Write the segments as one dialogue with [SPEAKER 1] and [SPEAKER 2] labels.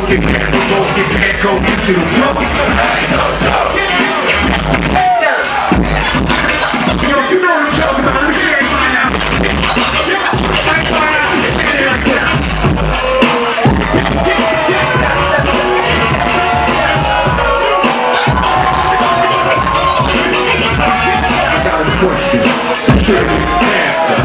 [SPEAKER 1] broken, can't go into the road. Ain't no joke. Yo, you know what I'm talking about. Let me hear it right now. I got a question. Serious answer.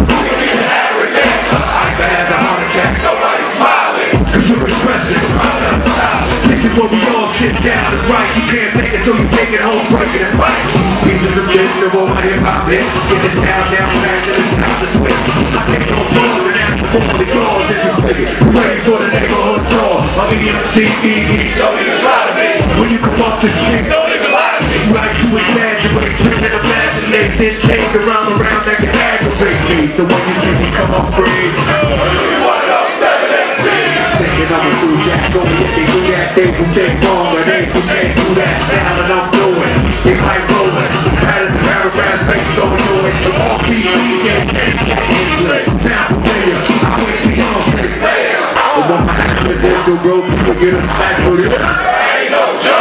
[SPEAKER 1] This is where we all sit down and write. You can't take it till you take it home, breaking it right. These are the business of all my hip-hop hits. Get this town down, back to the south to switch. I take no phones and ask for the calls if you take it. Ready for the neighborhood tour. I'm in the MCE. Don't even try to be. When you come off the street, don't even lie to me. Right to exaggerate, trick and imaginate. This take around that can aggravate me. The one you see me come off free. Thinking I'm a true jack, go if they do that, they will take wrong, or they who can't do that sound that I'm doing. They might rolling, patterns and paragraphs, faces over doing. So all people get sound familiar, I wait for y'all to say, but when my hand with this, you'll grow, people get a smack for it. Ain't no joke.